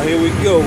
here we go.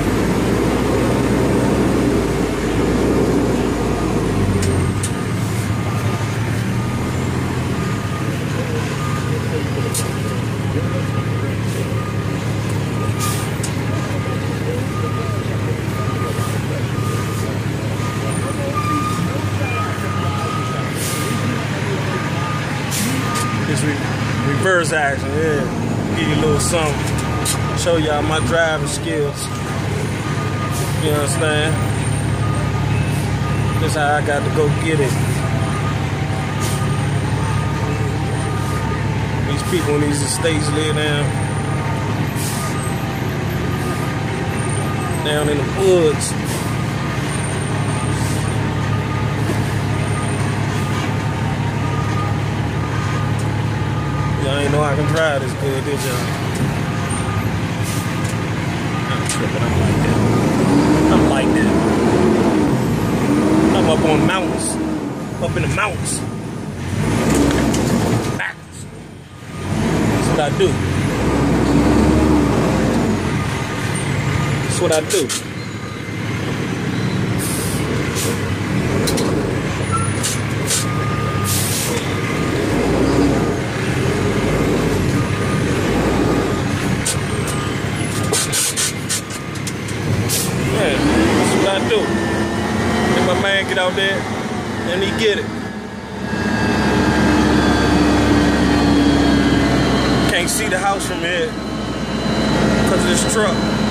This reverse action, yeah. Give you a little something. Show y'all my driving skills. You understand? This is how I got to go get it. These people in these estates live down in the woods. Y'all ain't know I can drive this good, did y'all? I'm like that. I'm up on mountains. Up in the mountains. Backwards. That's what I do. That's what I do. That's what I do. If my man get out there and he get it. Can't see the house from here because of this truck.